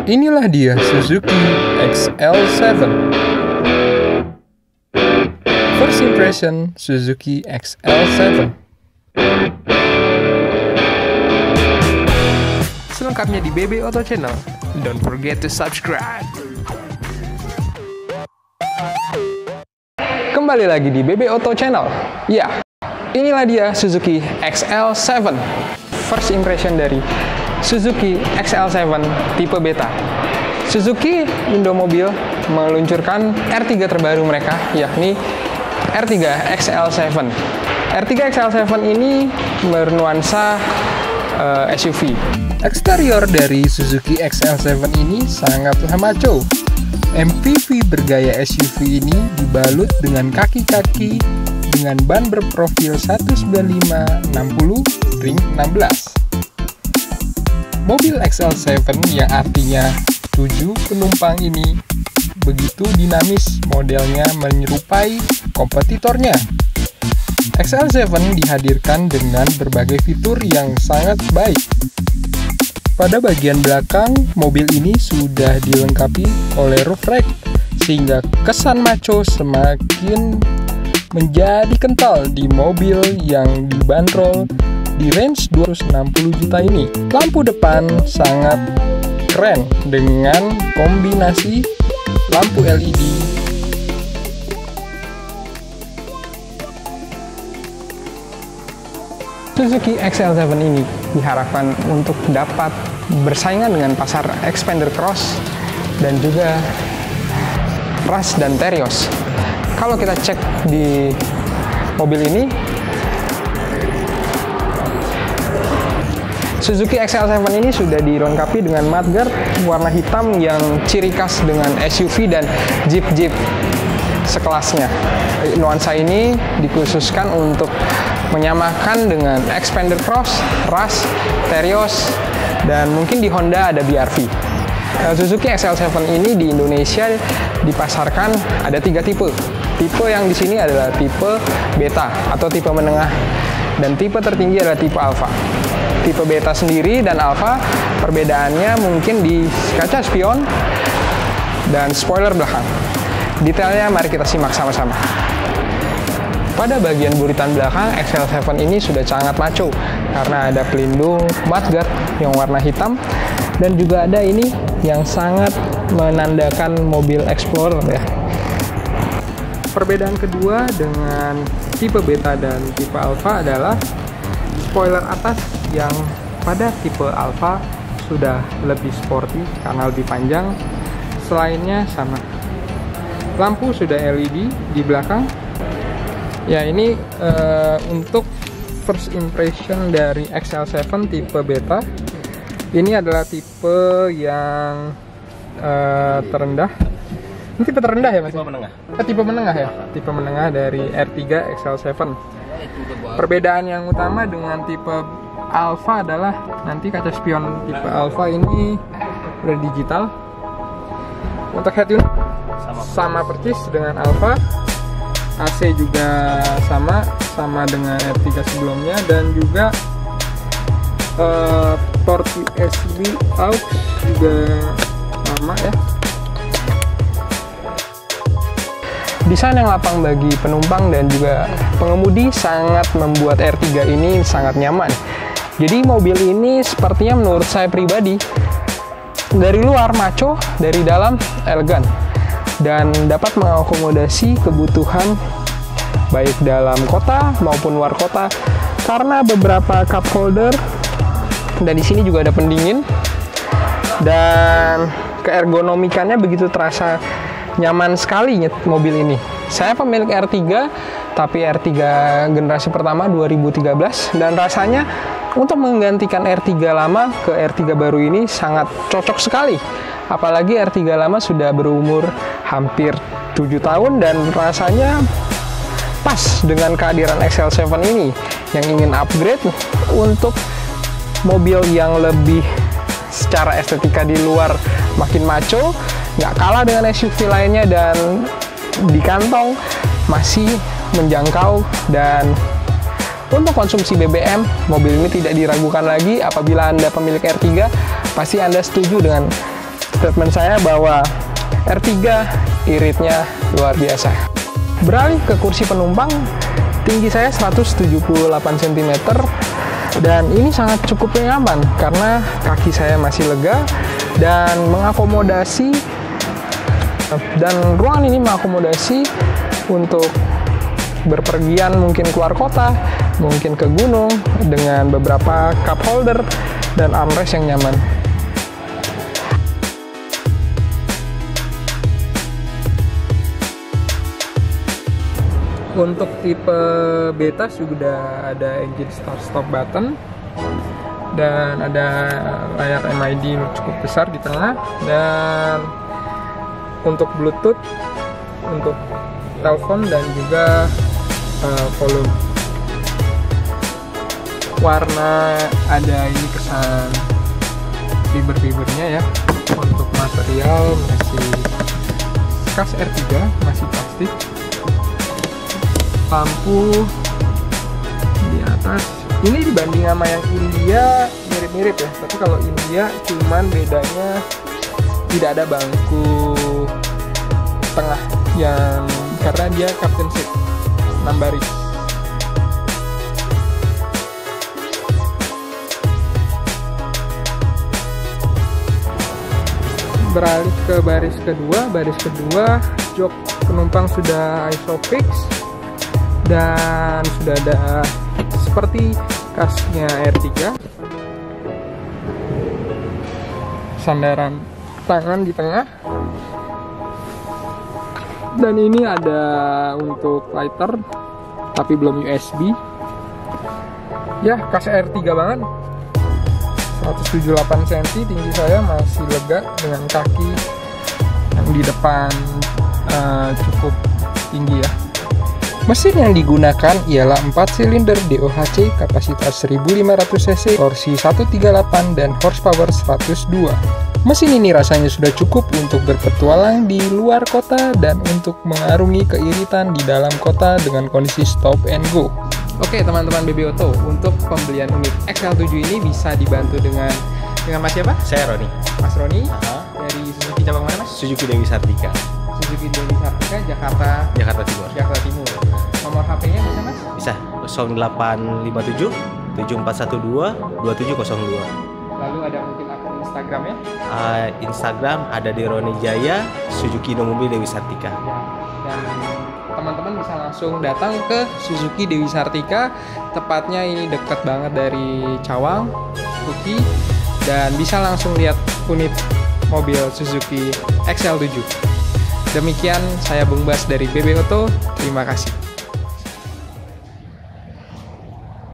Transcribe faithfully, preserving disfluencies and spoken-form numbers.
Inilah dia Suzuki X L tujuh. First impression Suzuki X L tujuh. Selengkapnya di B B Auto Channel. Don't forget to subscribe. Kembali lagi di B B Auto Channel. Ya, inilah dia Suzuki X L tujuh. First impression dari Suzuki X L tujuh tipe beta. Suzuki Indomobil meluncurkan R tiga terbaru mereka, yakni R tiga X L tujuh. R tiga X L tujuh ini bernuansa uh, S U V. Eksterior dari Suzuki X L tujuh ini sangatlah maco. M P V bergaya S U V ini dibalut dengan kaki-kaki dengan ban berprofil seratus sembilan puluh lima enam puluh ring enam belas. Mobil X L tujuh yang artinya tujuh penumpang ini begitu dinamis, modelnya menyerupai kompetitornya. X L tujuh dihadirkan dengan berbagai fitur yang sangat baik. Pada bagian belakang, mobil ini sudah dilengkapi oleh roof rack, sehingga kesan maco semakin menjadi kental di mobil yang dibanderol di range dua ratus enam puluh juta ini. Lampu depan sangat keren dengan kombinasi lampu L E D Suzuki X L tujuh ini diharapkan untuk dapat bersaingan dengan pasar Xpander Cross dan juga Rush dan Terios. Kalau kita cek di mobil ini, Suzuki X L tujuh ini sudah dilengkapi dengan mudguard warna hitam yang ciri khas dengan S U V dan Jeep-Jeep sekelasnya. Nuansa ini dikhususkan untuk menyamakan dengan Xpander Cross, Rush, Terios, dan mungkin di Honda ada B R V. Suzuki X L tujuh ini di Indonesia dipasarkan ada tiga tipe. Tipe yang di sini adalah tipe beta atau tipe menengah, dan tipe tertinggi adalah tipe alpha. Tipe beta sendiri dan alpha perbedaannya mungkin di kaca spion dan spoiler belakang. Detailnya mari kita simak sama-sama. Pada bagian buritan belakang, X L tujuh ini sudah sangat maco karena ada pelindung mudguard yang warna hitam, dan juga ada ini yang sangat menandakan mobil Explorer ya. Perbedaan kedua dengan tipe beta dan tipe alpha adalah spoiler atas yang pada tipe alpha sudah lebih sporty karena lebih panjang. Selainnya sama. Lampu sudah L E D di belakang. Ya, ini uh, untuk first impression dari X L tujuh tipe beta. Ini adalah tipe yang uh, terendah. Ini tipe terendah ya, Mas? Tipe menengah. Eh, tipe menengah ya? Tipe menengah dari R tiga X L tujuh. Perbedaan yang utama dengan tipe alpha adalah nanti kaca spion tipe alpha ini udah digital. Untuk head unit sama, sama persis dengan alpha. A C juga sama, sama dengan R tiga sebelumnya, dan juga uh, port U S B aux juga sama ya. Desain yang lapang bagi penumpang dan juga pengemudi sangat membuat R tiga ini sangat nyaman. Jadi mobil ini sepertinya menurut saya pribadi dari luar maco, dari dalam elegan, dan dapat mengakomodasi kebutuhan baik dalam kota maupun luar kota karena beberapa cup holder, dan di sini juga ada pendingin, dan keergonomikannya begitu terasa nyaman sekali mobil ini. Saya pemilik R tiga, tapi R tiga generasi pertama dua ribu tiga belas, dan rasanya untuk menggantikan R tiga lama ke R tiga baru ini sangat cocok sekali. Apalagi R tiga lama sudah berumur hampir tujuh tahun dan rasanya pas dengan kehadiran X L tujuh ini yang ingin upgrade untuk mobil yang lebih secara estetika di luar makin maco, nggak kalah dengan S U V lainnya, dan di kantong masih menjangkau. Dan untuk konsumsi B B M, mobil ini tidak diragukan lagi. Apabila Anda pemilik R tiga, pasti Anda setuju dengan statement saya bahwa R tiga iritnya luar biasa. Beralih ke kursi penumpang, tinggi saya seratus tujuh puluh delapan sentimeter dan ini sangat cukup nyaman karena kaki saya masih lega dan mengakomodasi dan ruangan ini mengakomodasi untuk berpergian, mungkin keluar kota, mungkin ke gunung dengan beberapa cup holder dan armrest yang nyaman. Untuk tipe beta sudah ada engine start stop button dan ada layar M I D cukup besar di tengah, dan untuk Bluetooth, untuk telepon dan juga uh, volume. Warna ada ini kesan fiber-fibernya ya. Untuk material masih khas R tiga, masih plastik. Lampu di atas ini dibanding sama yang India mirip-mirip ya, tapi kalau India cuman bedanya tidak ada bangku tengah yang karena dia captain seat enam baris. Beralih ke baris kedua, baris kedua jok penumpang sudah isofix dan sudah ada seperti khasnya R tiga, sandaran tangan di tengah, dan ini ada untuk lighter tapi belum U S B ya, khas R tiga banget. Seratus tujuh puluh delapan sentimeter, tinggi saya masih lega dengan kaki yang di depan uh, cukup tinggi ya. Mesin yang digunakan ialah empat silinder D O H C kapasitas seribu lima ratus cc, torsi seratus tiga puluh delapan dan horsepower seratus dua. Mesin ini rasanya sudah cukup untuk berpetualang di luar kota dan untuk mengarungi keiritan di dalam kota dengan kondisi stop and go. Oke teman-teman B B Auto, untuk pembelian unit X L tujuh ini bisa dibantu dengan dengan Mas siapa? Saya Roni. Mas Roni. Uh-huh. Dari Suzuki cabang mana Mas? Suzuki Dewi Sartika. Suzuki Dewi Sartika, Jakarta. Jakarta Timur. Jakarta Timur. Nomor H P-nya bisa Mas? Bisa. nol delapan lima tujuh tujuh empat satu dua dua tujuh nol dua. Lalu ada mungkin akun Instagramnya? Uh, Instagram ada di Roni Jaya Suzuki Mobil Dewi Sartika. Ya. Dan teman-teman bisa langsung datang ke Suzuki Dewi Sartika, tepatnya ini dekat banget dari Cawang, Suzuki, dan bisa langsung lihat unit mobil Suzuki X L tujuh. Demikian saya Bung Bas dari B B Auto, terima kasih.